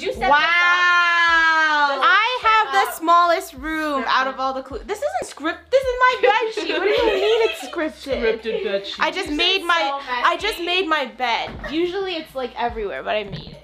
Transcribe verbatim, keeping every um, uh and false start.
you set wow. this up? I have the up? smallest room Scripted. out of all the clues. This isn't script. This is my bed sheet. What do you mean it's scripted? Scripted bed sheet. I just You made said my so I just messy. made my bed. Usually it's like everywhere, but I made it.